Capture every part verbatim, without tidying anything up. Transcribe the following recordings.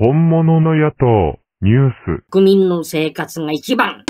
本物の野党、ニュース。 国民の生活が一番。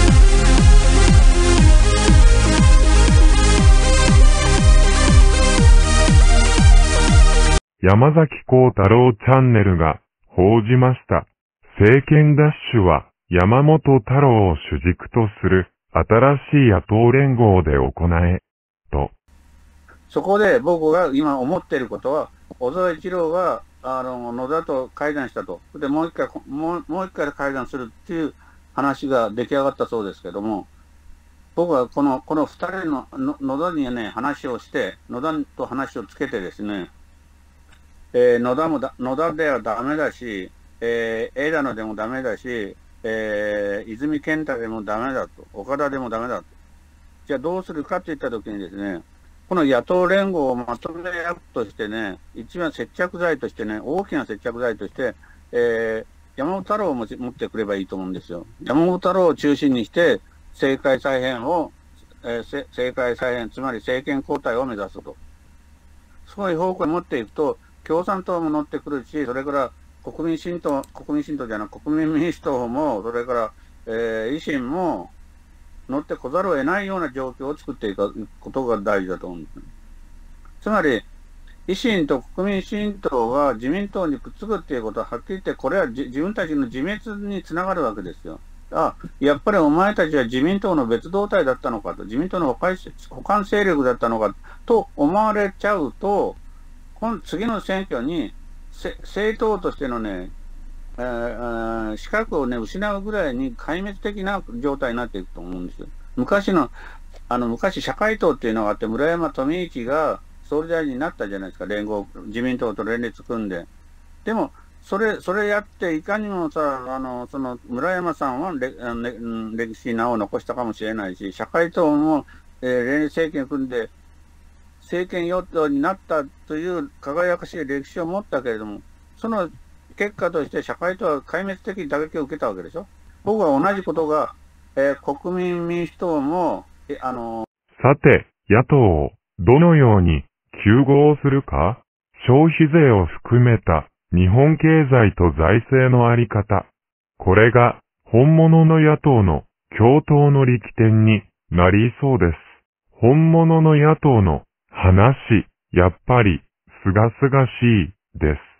山崎幸太郎チャンネルが報じました。政権奪取は山本太郎を主軸とする新しい野党連合で行え、と。 そこで僕が今思っていることは、小沢一郎があの野田と会談したと。で、もう一回、もう、もう一回会談するっていう話が出来上がったそうですけども、僕はこの、この二人のの野田にね、話をして、野田と話をつけてですね、えー、野田もだ、野田ではダメだし、えー、枝野でもダメだし、えー、泉健太でもダメだと、岡田でもダメだと。じゃあどうするかって言ったときにですね、この野党連合をまとめ役としてね、一番接着剤としてね、大きな接着剤として、えー、山本太郎を持ってくればいいと思うんですよ。山本太郎を中心にして、政界再編を、えー、政界再編、つまり政権交代を目指すと。そういう方向に持っていくと、共産党も乗ってくるし、それから国民新党、国民新党じゃなく国民民主党も、それから、えー、維新も乗ってこざるを得ないような状況を作っていくことが大事だと思うんです。つまり、維新と国民新党が自民党にくっつくっていうことは、はっきり言って、これは自分たちの自滅につながるわけですよ。あ、やっぱりお前たちは自民党の別動隊だったのかと、自民党の補完勢力だったのかと思われちゃうと、今次の選挙に政党としてのね、えー、資格をね、失うぐらいに壊滅的な状態になっていくと思うんですよ。昔の、あの、昔社会党っていうのがあって、村山富市が総理大臣になったじゃないですか、連合、自民党と連立組んで。でも、それ、それやって、いかにもさ、あの、その、村山さんはれ、ね、歴史に名を残したかもしれないし、社会党も、えー、連立政権組んで、政権与党になったという輝かしい歴史を持ったけれども、その結果として社会党は壊滅的に打撃を受けたわけでしょ。僕は同じことが、えー、国民民主党も、えあのー、さて、野党をどのように糾合するか、消費税を含めた日本経済と財政のあり方、これが本物の野党の共闘の力点になりそうです。本物の野党の話、やっぱり、すがすがしい、です。